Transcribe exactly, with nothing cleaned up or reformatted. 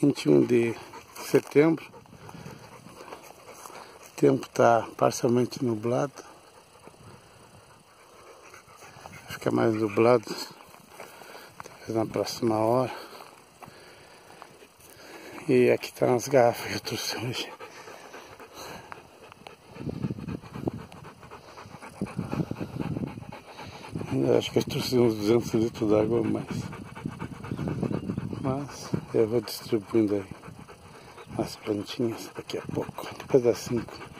vinte e um de setembro. O tempo está parcialmente nublado. Fica mais nublado talvez na próxima hora. E aqui estão as garrafas que eu trouxe hoje. Eu acho que eu trouxe uns duzentos litros d'água a mais. Mas eu vou distribuindo aí as plantinhas daqui a pouco, depois das cinco.